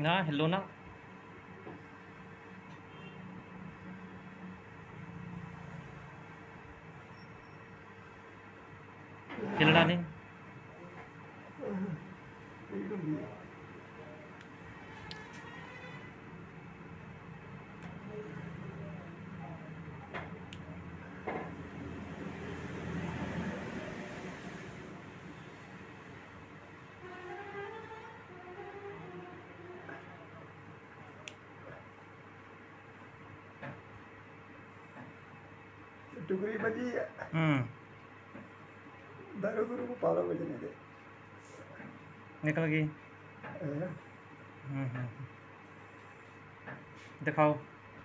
ना हिलो ना। हिलना नहीं। टुकड़ी बजी है। दारू गुरु को पाला बजने दे। निकल गई। दिखाओ।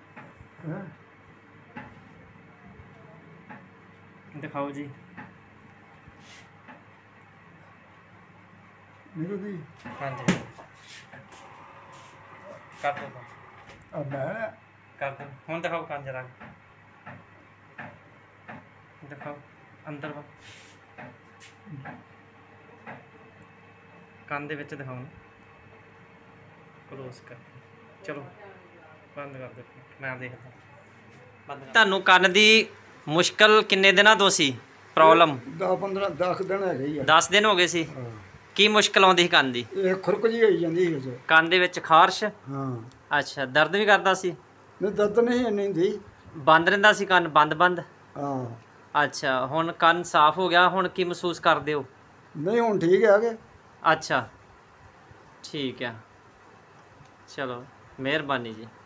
दिखाओ जी। निकल गई। हाँ जी कर दो। अब मैं कर दो हुण दिखाओ कान जरा दिखाओ अंदर वा कान दे विच दिखाओ ना क्लोज कर चलो बंद कर दो मैं देखदा ਤੁਹਾਨੂੰ ਕੰਨ ਦੀ ਮੁਸ਼ਕਲ ਕਿੰਨੇ ਦਿਨਾਂ ਤੋਂ ਸੀ ਪ੍ਰੋਬਲਮ 10 ਦਿਨ ਹੈਗੇ ਹੀ ਆ। 10 ਦਿਨ ਹੋ ਗਏ ਸੀ ਕੀ ਮੁਸ਼ਕਲ ਆਉਂਦੀ ਸੀ ਕੰਨ ਦੀ ਇਹ ਖੁਰਕ ਜੀ ਹੋਈ ਜਾਂਦੀ ਸੀ ਕੰਨ ਦੇ ਵਿੱਚ ਖਾਰਸ਼ ਹਾਂ ਅੱਛਾ ਦਰਦ ਵੀ ਕਰਦਾ ਸੀ ਨਹੀਂ ਦਰਦ ਨਹੀਂ ਇੰਨੀ ਹੁੰਦੀ ਬੰਦ ਰਹਿੰਦਾ ਸੀ ਕੰਨ ਬੰਦ ਹਾਂ ਅੱਛਾ ਹੁਣ ਕੰਨ ਸਾਫ਼ ਹੋ ਗਿਆ ਹੁਣ ਕੀ ਮਹਿਸੂਸ ਕਰਦੇ ਹੋ ਨਹੀਂ ਹੁਣ ਠੀਕ ਹੈ ਕਿ अच्छा ठीक है चलो मेहरबानी जी।